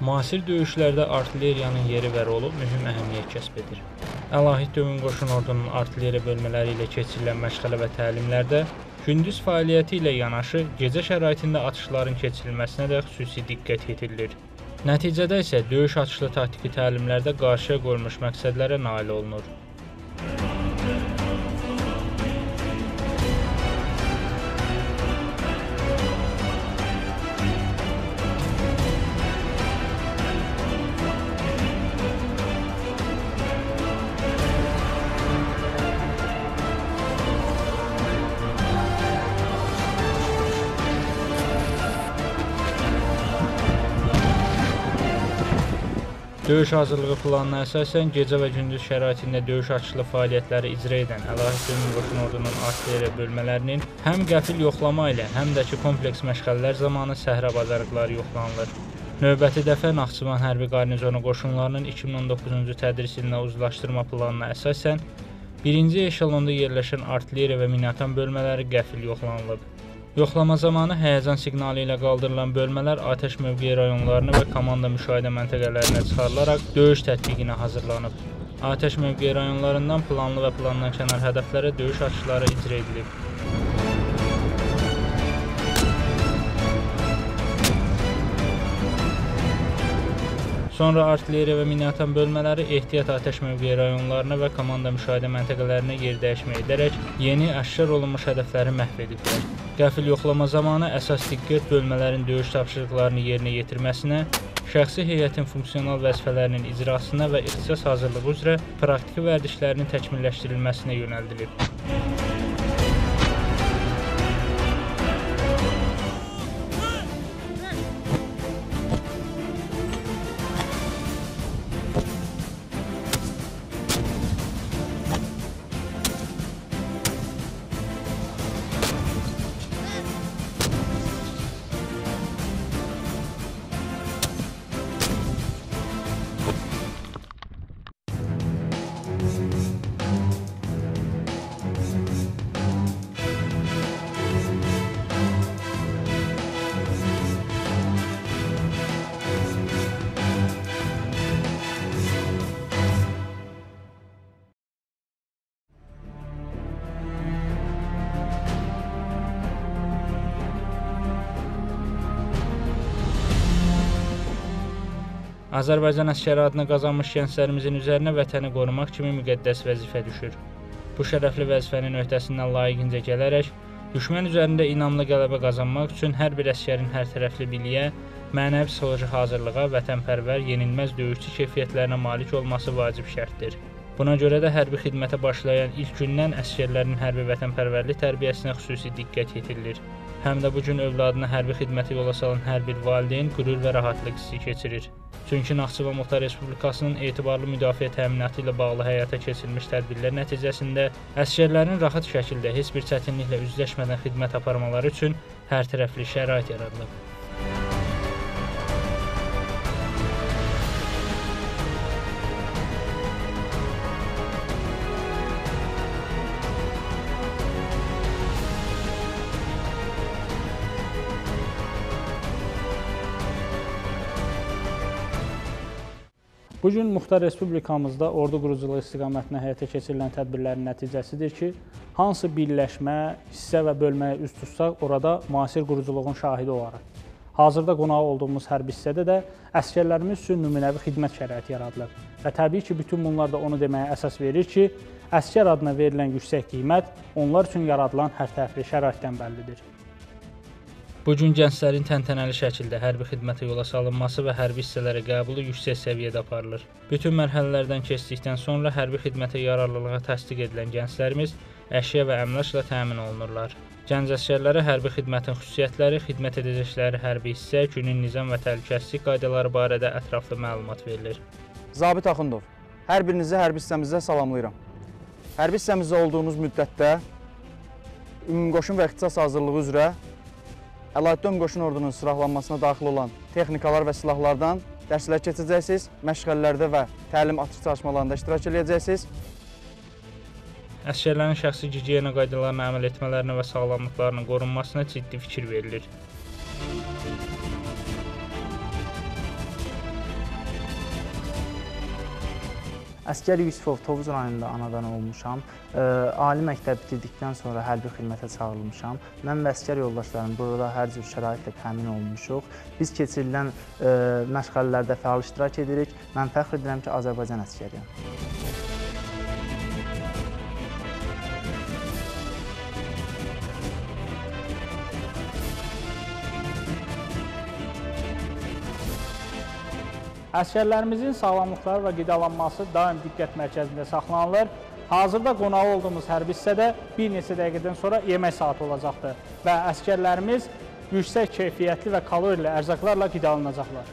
Müasir döyüşlərdə artilleriyanın yeri və rolu mühüm əhəmiyyət kəsb edir. Əlahid Ümumi Qoşun Ordunun artilleriya bölmələri ilə keçirilən məşğələ və təlimlərdə gündüz fəaliyyəti ilə yanaşı gecə şəraitində atışların keçirilməsinə də xüsusi diqqət yetirilir. Nəticədə isə döyüş atışlı taktiki təlimlərdə qarşıya qoyulmuş məqsədlərə nail olunur. Döyüş hazırlığı planına əsasən gecə və gündüz şəraitində döyüş atışlı fəaliyyətləri icra edən Əlahid Ümumi Qoşun Ordunun artilleriya bölmələrinin həm qəfil yoxlama ilə, həm də ki kompleks məşğələlər zamanı səhra bacarıqları yoxlanılır. Növbəti dəfə Naxçıvan Hərbi Qarnizonu qoşunlarının 2019-cu tədris ilinə uzlaşdırma planına əsasən 1-ci eşelonda yerləşən artilleriya və minaatan bölmələri qəfil yoxlanılıb. Yoxlama zamanı həyəcan siqnalı ilə qaldırılan bölmələr atəş mövqeyi rayonlarını və komanda müşahidə məntəqələrinə çıxarılaraq döyüş tətbiqinə hazırlanıb. Atəş mövqeyi rayonlarından planlı və plandan kənar hədəflərə döyüş atışları icra edilib. Sonra artilleriya və minaatan bölmələri ehtiyat atəş mövqeyi rayonlarına və komanda müşahidə məntəqələrinə yer dəyişmə edərək yeni aşkar olunmuş hədəfləri məhv ediblər. Qəfil yoxlama zamanı əsas diqqət bölmələrin döyüş tapşırıqlarını yerinə yetirməsinə, şəxsi heyətin funksional vəzifələrinin icrasına və ixtisas hazırlığı üzrə praktiki vərdişlərinin təkmilləşdirilməsinə yönəldilib. Azərbaycan əsgəri adını qazanmış gənclərimizin üzərinə vətəni qorumaq kimi müqəddəs vəzifə düşür. Bu şərəfli vəzifənin öhdəsindən layiqincə gələrək, düşmən üzərində inamlı qələbə qazanmaq üçün hər bir əsgərin hərtərəfli biliyə, mənəvi-psixoloji hazırlığa, vətənpərvər, yenilməz döyüşçü keyfiyyətlərinə malik olması vacib şərtdir. Buna görə də hərbi xidmətə başlayan ilk gündən əsgərlərin hərbi vətənpərvərlik tərbiyəsinə xüsusi diqqət yetirilir. Həm də bu gün övladına hərbi xidmətə yola salan hər bir valideyn qürur və rahatlıq hissi keçirir. Çünki Naxçıvan Muxtar Respublikasının etibarlı müdafiə təminatı ilə bağlı həyata keçirilmiş tədbirlər nəticəsində əsgərlərin rahat şəkildə heç bir çətinliklə üzləşmədən xidmət aparmaları üçün hərtərəfli şərait yaradılıb. Bu gün Muxtar Respublikamızda ordu quruculuğu istiqamətində həyata keçirilən tədbirlərin nəticəsidir ki, hansı birləşmə, hissə və bölməyə üz tutsaq, orada müasir quruculuğun şahidi olaraq. Hazırda qonağı olduğumuz hərbi hissədə də əsgərlərimiz üçün nümunəvi xidmət şəraiti yaradılır. Və təbii ki, bütün bunlar da onu deməyə əsas verir ki, əsgər adına verilən yüksək qiymət onlar üçün yaradılan hərtərəfli şəraitdən bəllidir. Bu gün gənclərin təntənəli şəkildə hərbi xidmətə yola salınması və hərbi hissələrə qəbulu yüksək səviyyədə aparılır. Bütün mərhələlərdən keçdikdən sonra hərbi xidmətə yararlılığa təsdiq edilən gənclərimiz əşya və əmlakla təmin olunurlar. Gənc əsgərlərə hərbi xidmətin xüsusiyyətləri, xidmət edəcəkləri hərbi hissə, günün nizam və təhlükəsizlik qaydaları barədə ətraflı məlumat verilir. Zabit Axundov, hər birinizi hərbi hissəmizdə salamlayıram. Hərbi hissəmizdə olduğunuz müddətdə ümumi qoşun və ixtisas hazırlığı üzrə Əlahid Ümumi Qoşun Ordunun silahlanmasına daxil olan texnikalar və silahlardan dərslər keçəcəksiniz, məşğələlərdə və təlim atış çalışmalarında iştirak edəcəksiniz. Əsgərlərin şəxsi gigiyena qaydalarına əməl etmələrinə və sağlamlıqlarının qorunmasına ciddi fikir verilir. Əsgər Yusifov Tovuz rayonunda anadan olmuşam. Ali məktəb bitirdikdən sonra hərbi xidmətə çağırılmışam. Mən və əsgər yoldaşlarım burada hər cür şəraitlə təmin olunmuşuq. Biz keçirilən məşğələlərdə fəal iştirak edirik. Mən fəxr edirəm ki, Azərbaycan əsgəriyəm. Əsgərlərimizin sağlamlıqları və qidalanması daim diqqət mərkəzində saxlanılır. Hazırda qonağı olduğumuz hərbi hissədə bir neçə dəqiqədən sonra yemək saatı olacaqdır və əsgərlərimiz yüksək keyfiyyətli və kaloriyli ərzaqlarla qidalanacaqlar.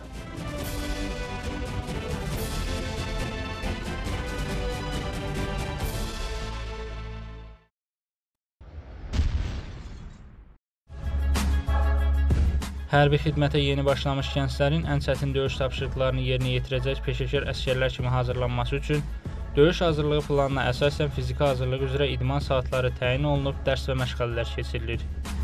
Hərbi xidmətə yeni başlamış gənclərin ən çətin döyüş tapşırıqlarını yerinə yetirəcək peşəkar əsgərlər kimi hazırlanması üçün döyüş hazırlığı planına əsasən fiziki hazırlıq üzrə idman saatları təyin olunub, dərs və məşğələlər keçirilir.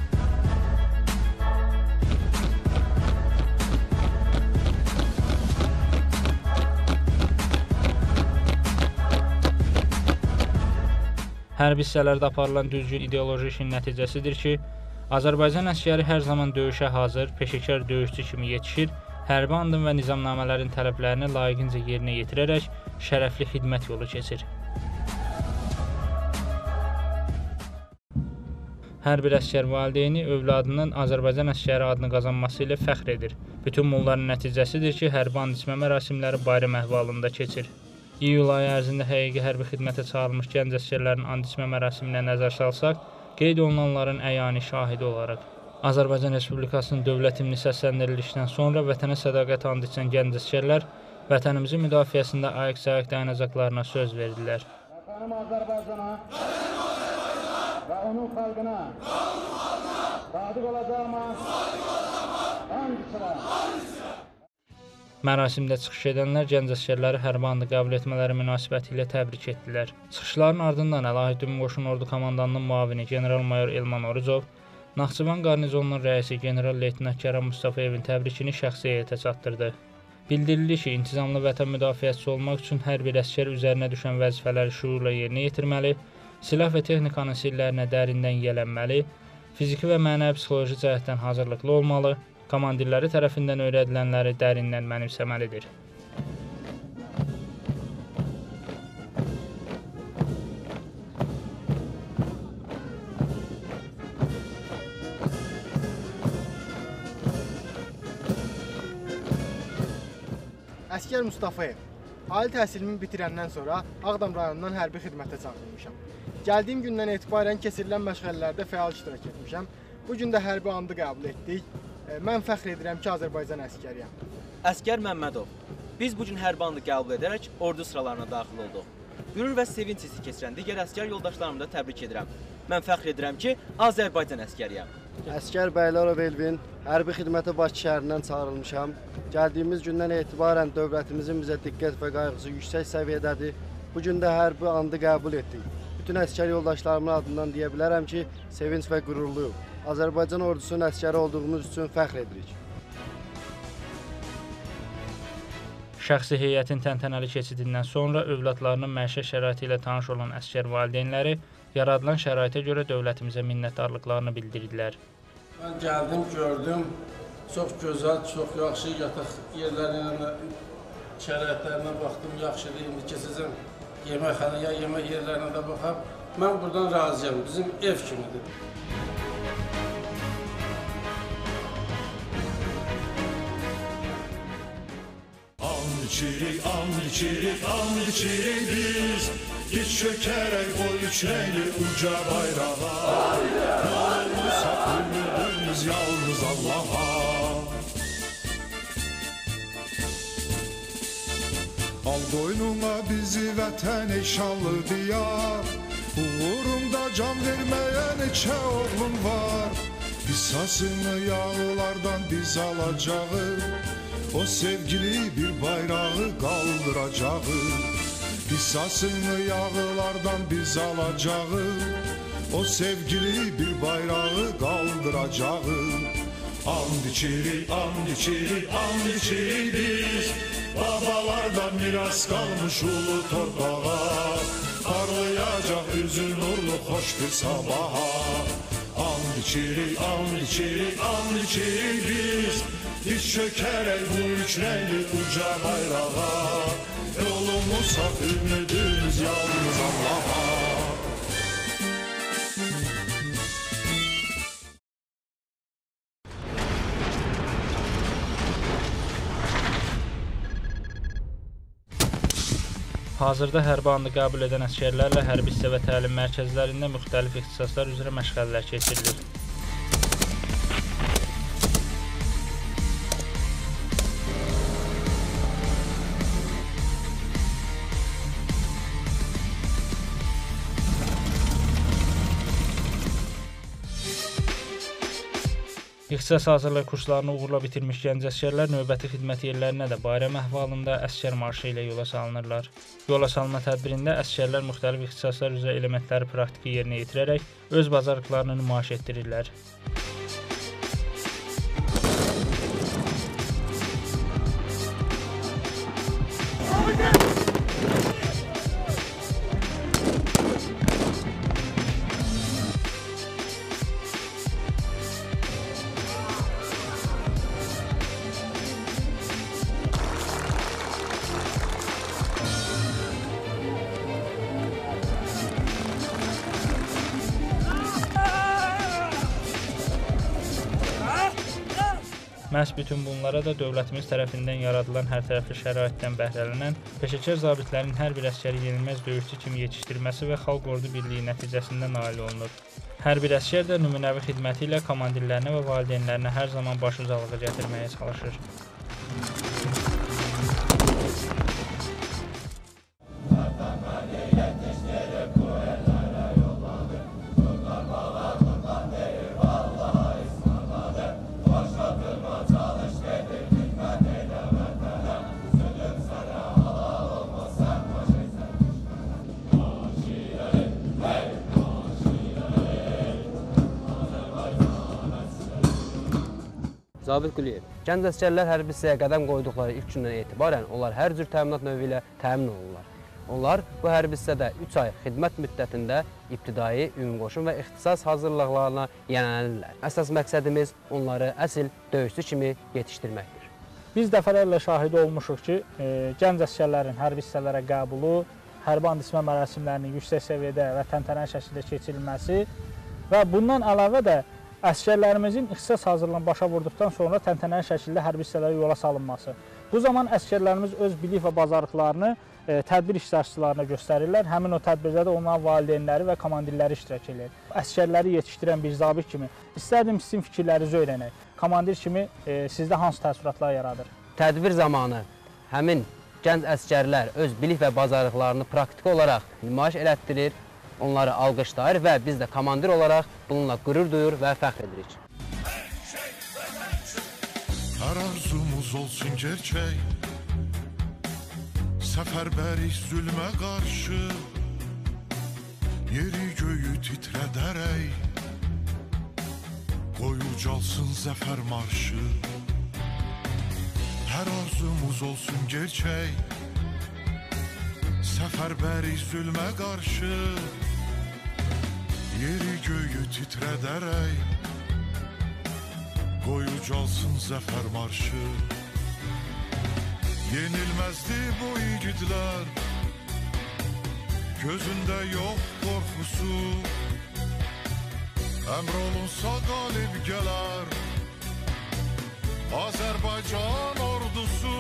Hərbi hissələrdə aparılan düzgün ideoloji işin nəticəsidir ki, Azərbaycan əsgəri hər zaman döyüşə hazır, peşəkar döyüşçü kimi yetişir, hərbi andın və nizamnamələrin tələblərini layiqincə yerinə yetirərək şərəfli xidmət yolu keçir. Hər bir əsgər valideyni övladının Azərbaycan əsgəri adını qazanması ilə fəxr edir. Bütün bunların nəticəsidir ki, hərbi and içmə mərasimləri bayram əhvalında keçir. İyul ayı ərzində həqiqi hərbi xidmətə çağırılmış gənc əsgərlərin and içmə mərasiminə nəzər salsaq, qeyd olunanların əyani şahidi olaraq Azərbaycan Respublikasının dövlət himni səsləndirildikdən sonra vətənə sədaqət and içən gənc əsgərlər vətənimizin müdafiəsində ayıq-sayıq dayanacaqlarına söz verdilər. Vətənim Azərbaycana və onun xalqına sadiq olacağıma and içirəm. Mərasimdə çıxış edənlər gənc əsgərləri hərbi andı qəbul etmələri münasibəti ilə təbrik etdilər. Çıxışların ardından Əlahid Ümumi Qoşun Ordu Komandanının müavini General-Mayor Elman Orucov, Naxçıvan qarnizonunun rəisi General-Leytenant Kəram Mustafayevin təbrikini şəxsi heyətə çatdırdı. Bildirilir ki, intizamlı vətən müdafiəçisi olmaq üçün hər bir əsgər üzərinə düşən vəzifələri şüurla yerinə yetirməli, silah və texnikanın sirlərinə dərindən yiyələnməli, fiziki və mənəvi psixoloji cəhətdən hazırlıqlı olmalı, komandirləri tərəfindən öyrədilənləri dərindən mənimsəməlidir. Əsgər Mustafayev. Ali təhsilimi bitirəndən sonra Ağdam rayonundan hərbi xidmətə çağırılmışam. Gəldiyim gündən etibarən keçirilən məşğələlərdə fəal iştirak etmişəm. Bu gün də hərbi andı qəbul etdik. Mən fəxr edirəm ki, Azərbaycan əsgəriyəm. Əsgər Məmmədov, biz bugün hərbi andı qəbul edərək ordu sıralarına daxil olduq. Qürur və sevinç hissi keçirən digər əsgər yoldaşlarımı da təbrik edirəm. Mən fəxr edirəm ki, Azərbaycan əsgəriyəm. Əsgər Bəylərov Elvin, hərbi xidmətə Bakı şəhərindən çağırılmışam. Gəldiyimiz gündən etibarən dövlətimizin bizə diqqət və qayğısı yüksək səviyyədədir. Bu gün də hərbi andı qəbul etdik. Bütün əsgər yoldaşlarımın adından deyə bilərəm ki, sevinç və qürurluyum. Azərbaycan ordusunun əsgəri olduğumuz üçün fəxr edirik. Şəxsi heyətin təntənəli keçidindən sonra övladlarının məişət şəraiti ilə tanış olan əsgər valideynləri yaradılan şəraitə görə dövlətimizə minnətdarlıqlarını bildirdilər. Mən gəldim, gördüm, çox gözəl, çox yaxşı yataq yerlərinə, şəraitlərinə baxdım, yaxşıdır, indi keçəcəm yeməkxanaya, yemək yerlərinə də baxam. Mən buradan razıyam, bizim ev kimidir. And içirik biz, diz çökerek o üç renkli uca bayrağa. Yalnız hepimiz yalnız Allah'a. Al boynuna bizi vətən ey şanlı diyar. Uğurunda can vermeyen neçə oğlum var. Qisasını yağlardan biz alacağız. O sevgili bir bayrağı qaldıracağız. Qisasını yağlardan biz alacağız. O sevgili bir bayrağı qaldıracağız. And içirik, and içirik, and içirik biz. Babalardan miras kalmış ulu torpağa. Parlayacak üzün nurlu hoş bir sabaha. And içirik, and içirik, and içirik biz. Diz çökerek bu üç renkli uca bayrağa. Yolumuz hak, ümidimiz yalnız Allah'a. Hazırda hərbi andı qəbul edən əsgərlərlə hərbi hissə və təlim mərkəzlərində müxtəlif ixtisaslar üzrə məşğələlər keçirilir. İxtisas hazırlıq kurslarını uğurla bitirmiş gənc əsgərlər növbəti xidmət yerlərinə də bayram əhvalında əsgər marşı ilə yola salınırlar. Yola salma tədbirində əsgərlər müxtəlif ixtisaslar üzrə elementləri praktiki yerinə yetirərək öz bacarıqlarını nümayiş etdirirlər. Məhz bütün bunlara da dövlətimiz tərəfindən yaradılan hərtərəfli şəraitdən bəhrələnən peşəkar zabitlərin hər bir əsgəri yenilməz döyüşçü kimi yetişdirməsi və xalq ordu birliyi nəticəsində nail olunur. Hər bir əsgər də nümunəvi xidməti ilə komandirlərinə və valideynlərinə hər zaman başucalığı gətirməyə çalışır. Zabit Quliyev. Gənc əsgərlər hərbi hissəyə qədəm qoyduqları ilk gündən etibarən onlar hər cür təminat növü ilə təmin olurlar. Onlar bu hərbi hissədə 3 ay xidmət müddətində ibtidai, ümumqoşun və ixtisas hazırlıqlarına yiyələnirlər. Əsas məqsədimiz onları əsl döyüşçü kimi yetişdirməkdir. Biz dəfələrlə şahid olmuşuq ki, gənc əsgərlərin hərbi hissələrə qəbulu, hərbi and içmə mərasimlərinin yüksək səviyyədə və təntənəli şəkildə keçirilməsi və bundan əlavə də əsgərlərimizin ixtisas hazırlığını başa vurduqdan sonra təntənəli şəkildə hərbi hissələrə yola salınması. Bu zaman əsgərlərimiz öz bilik və bacarıqlarını tədbir iştirakçılarına göstərirlər. Həmin o tədbirdə də onların valideynləri və komandirləri iştirak edir. Əsgərləri yetişdirən bir zabit kimi istərdim sizin fikirlərinizi öyrənək. Komandir kimi sizdə hansı təəssüratlar yaradır? Tədbir zamanı həmin gənc əsgərlər öz bilik və bacarıqlarını praktiki olaraq nümayiş elətdirir, onları alqışlayır və biz də komandir olaraq bununla qürur duyur və fəxr edirik. Hər arzumuz olsun gerçək, səfərbərik zülmə qarşı, yeri göyü titrədərək, qoy ucalsın zəfər marşı. Hər arzumuz olsun gerçək, səfərbərik zülmə qarşı, yeri göyü titrədərək, qoy ucalsın zəfər marşı. Yenilməzdi bu igidlər, gözündə yox qorxusu, əmr olunsa qalib gələr Azərbaycan ordusu.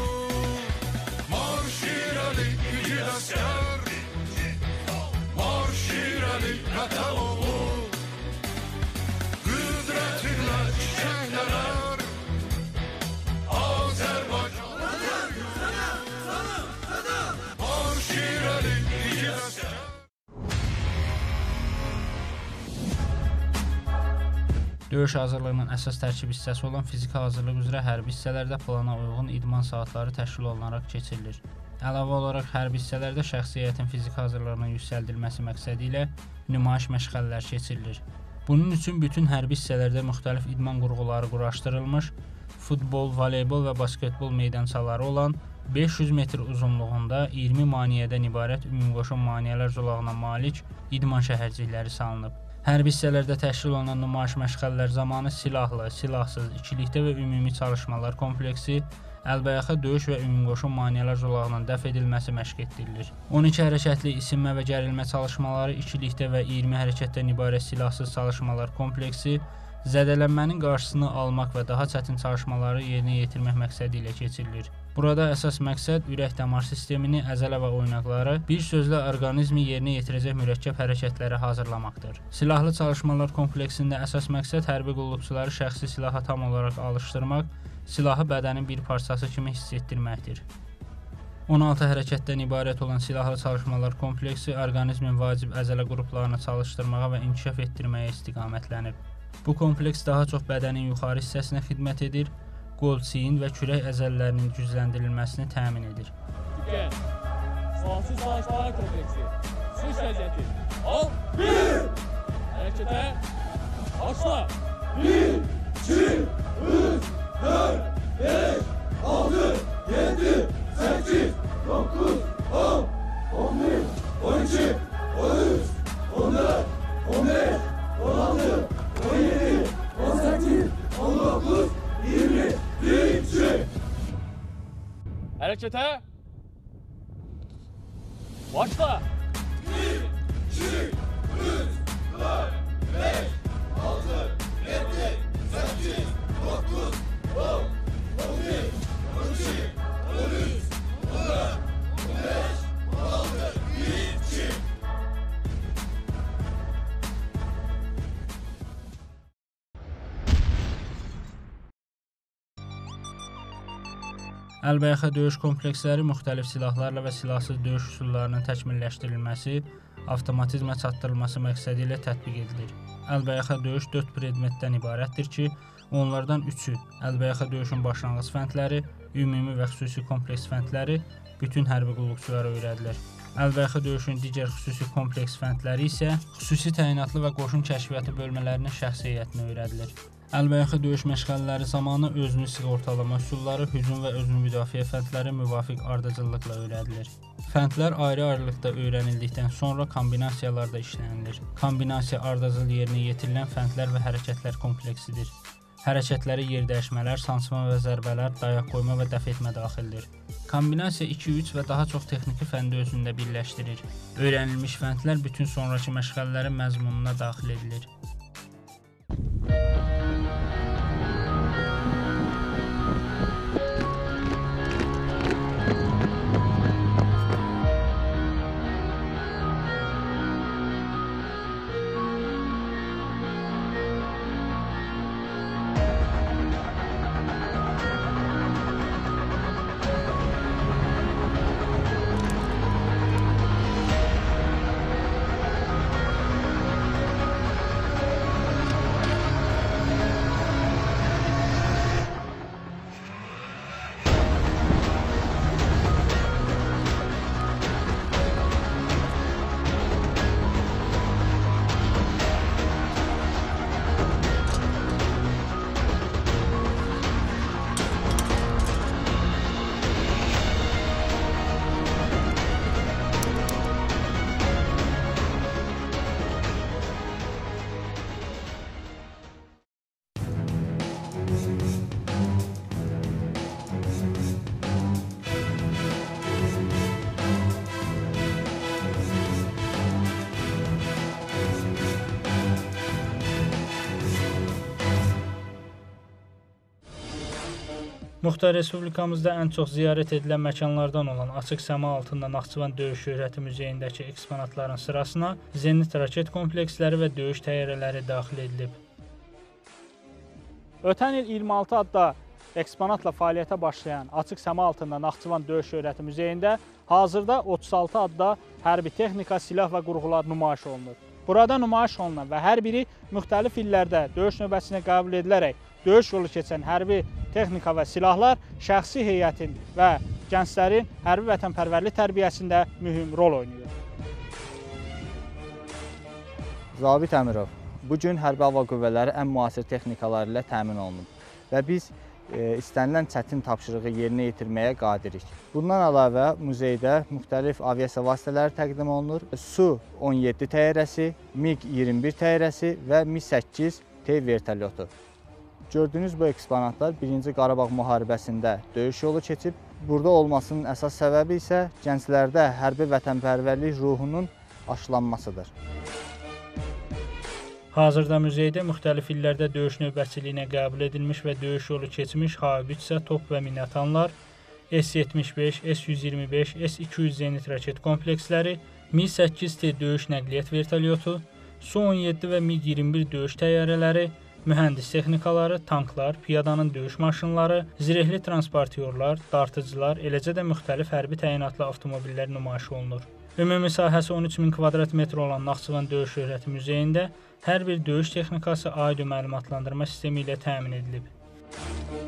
Marş irəli igid əskər, marş irəli vətən oğlu, qüdrətinlə çiçəklənər Azərbaycan. Marş irəli igid əskər. Döyüş hazırlığının əsas tərkib hissəsi olan fiziki hazırlıq üzrə hərbi hissələrdə plana uyğun idman saatları təşkil olunaraq keçirilir. Əlavə olaraq hərbi hissələrdə şəxsi heyətin fiziki hazırlığının yüksəldilməsi məqsədi ilə nümayiş məşğələləri keçirilir. Bunun üçün bütün hərbi hissələrdə müxtəlif idman qurğuları quraşdırılmış, futbol, voleybol və basketbol meydançaları olan 500 metr uzunluğunda 20 maneədən ibarət ümumqoşun maneələr zolağına malik idman şəhərcikləri salınıb. Hərbi hissələrdə təşkil olunan nümayiş məşğələlər zamanı silahlı, silahsız, ikilikdə və ümumi çalışmalar kompleksi, əlbəyaxa döyüş və ümumqoşun maneələr zolağının dəf edilməsi məşq etdirilir. 12 hərəkətli isinmə və gərilmə çalışmaları, ikilikdə və 20 hərəkətdən ibarət silahsız çalışmalar kompleksi, zədələnmənin qarşısını almaq və daha çətin çalışmaları yerinə yetirmək məqsədi ilə keçirilir. Burada əsas məqsəd ürək-damar sistemini, əzələ və oynaqları, bir sözlə orqanizmi yerinə yetirəcək mürəkkəb hərəkətləri hazırlamaqdır. Silahlı çalışmalar kompleksində əsas məqsəd hərbi qulluqçuları şəxsi silaha tam olaraq alışdırmaq, silahı bədənin bir parçası kimi hiss etdirməkdir. 16 hərəkətdən ibarət olan silahlı çalışmalar kompleksi orqanizmin vacib əzələ qruplarını çalışdırmağa və inkişaf etdirməyə istiqamətlənib. Bu kompleks daha çox bədənin yuxarı hissəsinə xidmət edir, qol, çiyin və kürək əzələlərinin gücləndirilməsini təmin edir. Diqqət! Silahsız çalışmalar kompleksi. Sürüş vəziyyəti. Al! 1! Hərəkətə! Başla! 1, 2, 3, 4, 5, 6, 7, 8, 9, 10, 11, 12, 13, 14, 15, 16, 17, 18, 19, 20, 1, Hərəkətə! Başla! 1, 2, 3, 4, 5, 6, 7, 8, 9, 10, 11, 12, 13, 14, 15, 16, 1, Əlbəyaxa döyüş kompleksləri müxtəlif silahlarla və silahsız döyüş üsullarının təkmilləşdirilməsi, avtomatizmə çatdırılması məqsədi ilə tətbiq edilir. Əlbəyaxa döyüş 4 predmetdən ibarətdir ki, onlardan 3-ü əlbəyaxa döyüşün başlanğıc fəndləri, ümumi və xüsusi kompleks fəndləri bütün hərbi qulluqçulara öyrədilir. Əlbəyaxa döyüşün digər xüsusi kompleks fəndləri isə xüsusi təyinatlı və qoşun kəşfiyyatı bölmələrinin şəxsi heyətinə öyrədilir. Əlbəyaxa döyüş məşğələləri zamanı özünü sığortalama üsulları, hücum və özünü müdafiə fəndləri müvafiq ardıcıllıqla öyrədilir. Fəndlər ayrı-ayrılıqda öyrənildikdən sonra kombinasiyalarda işlənilir. Kombinasiya ardıcıl yerinə yetirilən fəndlər və hərəkətlər kompleksidir. Hərəkətləri yerdəyişmələr, sancma və zərbələr, dayaq qoyma və dəf etmə daxildir. Kombinasiya 2-3 və daha çox texniki fəndi özündə birləşdirir. Öyrənilmiş fəndlər bütün sonrakı məşğələlərin məzmununa daxil edilir. Muxtar Respublikamızda ən çox ziyarət edilən məkanlardan olan Açıq Səma Altında Naxçıvan Döyüş Şöhrəti Muzeyindəki eksponatların sırasına zenit raket kompleksləri və döyüş təyyarələri daxil edilib. Ötən il 26 adda eksponatla fəaliyyətə başlayan Açıq Səma Altında Naxçıvan Döyüş Şöhrəti Muzeyində hazırda 36 adda hərbi texnika, silah və qurğular nümayiş olunur. Burada nümayiş olunan və hər biri müxtəlif illərdə döyüş növbəsinə qəbul edilərək döyüş yolu keçən hərbi texnika və silahlar şəxsi heyətin və gənclərin hərbi vətənpərvərlik tərbiyəsində mühüm rol oynayır. Zabit Əmirov, Bu gün Hərbi Hava Qüvvələri ən müasir texnikaları ilə təmin olunub və biz istənilən çətin tapşırığı yerinə yetirməyə qadirik. Bundan əlavə muzeydə müxtəlif aviasiya vasitələri təqdim olunur. Su-17 təyyarəsi, MiG-21 təyyarəsi və MiG-8T vertolyotu. Gördüyünüz bu eksponatlar 1-ci Qarabağ müharibəsində döyüş yolu keçib. Burada olmasının əsas səbəbi isə gənclərdə hərbi vətənpərvərlik ruhunun aşılanmasıdır. Hazırda muzeydə müxtəlif illərdə döyüş növbətçiliyinə qəbul edilmiş və döyüş yolu keçmiş haubitsə, top və minatanlar, S-75, S-125, S-200 zenit raket kompleksləri, Mi-8T döyüş nəqliyyat vertolyotu, Su-17 və MiG-21 döyüş təyyarələri, mühəndis texnikaları, tanklar, piyadanın döyüş maşınları, zirehli transportyorlar, dartıcılar, eləcə də müxtəlif hərbi təyinatlı avtomobillər nümayiş olunur. Ümumi sahəsi 13.000 kvadrat metr olan Naxçıvan Döyüş Şöhrəti Muzeyində hər bir döyüş texnikası audio məlumatlandırma sistemi ilə təmin edilib.